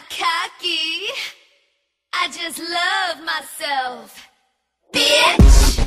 cocky. I just love myself, bitch.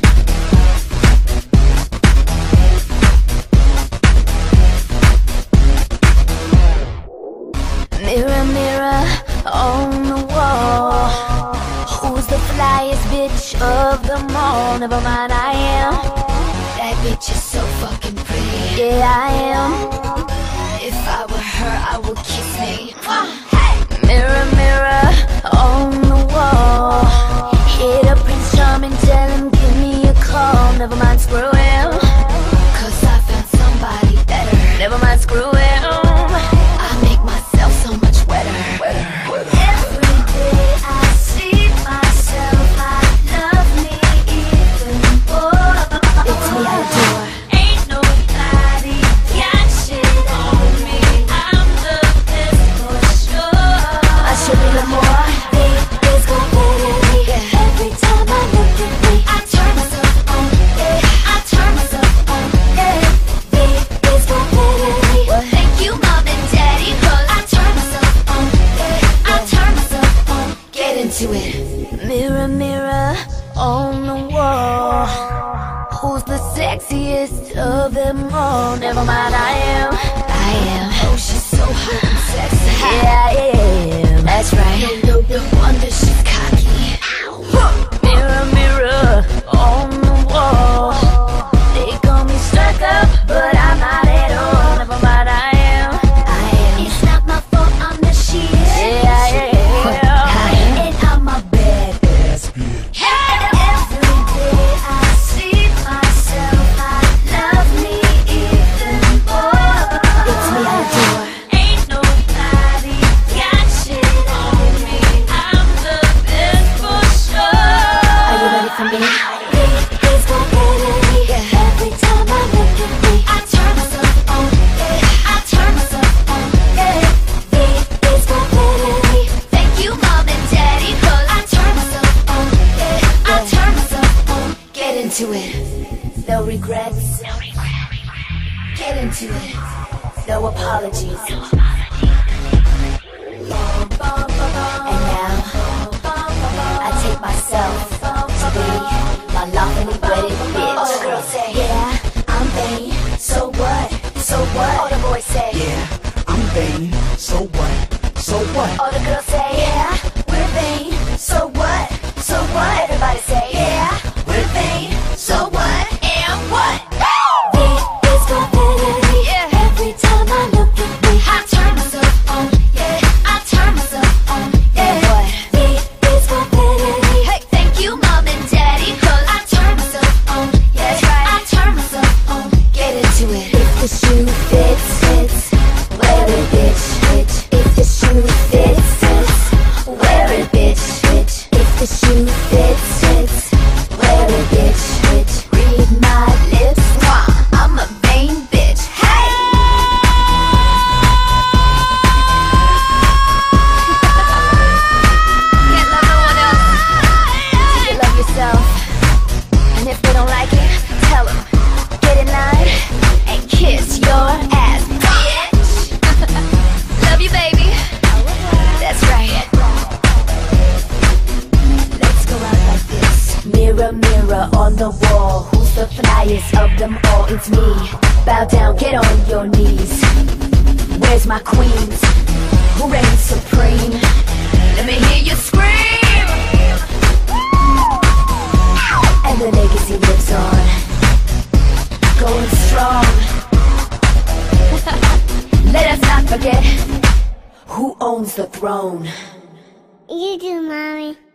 Mirror, mirror on the wall, who's the flyest bitch of them all? Never mind, I am. That bitch is so fucking pretty. Yeah, I am. If I were her, I would kiss me. Hey! Mirror, mirror on the wall, hit up Prince Charming, tell him give me a call. Never mind, screw him, 'cause I found somebody better. Never mind, screw him. Mirror, mirror on the wall, who's the sexiest of them all? Never mind, I am. Oh, she's so hot and sexy. Yeah, I am. That's right. No wonder she's cocky. Mirror, mirror on the wall, they call me stuck up, but I'm not at all. Never mind, I am. It's not my fault, I'm the shit. Yeah, I am. Into it, no regrets. Get into it, no apologies. And now, I take myself to be my lawfully wedded bitch. All the girls say, yeah, I'm vain. So what? So what? All the boys say, yeah, I'm vain. So what? So what? All the girls say, yeah, we're vain. So what? So what? Everybody say, yeah, we're vain. So what? And what? V is for vanity. Yeah. Every time I look at me, I turn myself on. Yeah, I turn myself on. yeah. And what? V is for vanity. Hey, thank you, mom and daddy, 'cause I turn myself on. Yeah, That's right. I turn myself on. Get into it. If the shoe fits, wear it, bitch. If the shoe fits, wear it, bitch. If the shoe fits, wear it, bitch. Read my lips, mwah, I'm a vain bitch. Hey! Can't love no one else till you love yourself. And if they don't like it, tell them. Get in line and kiss your ass, bitch. Love you, baby. That's right. Let's go out like this. Mirror, mirror on the wall, who's the flyest of them all? It's me. Bow down, get on your knees. Where's my queens? Who reigns supreme? Let me hear you scream. And the legacy lives on, going strong. Let us not forget who owns the throne. You do, Mommy.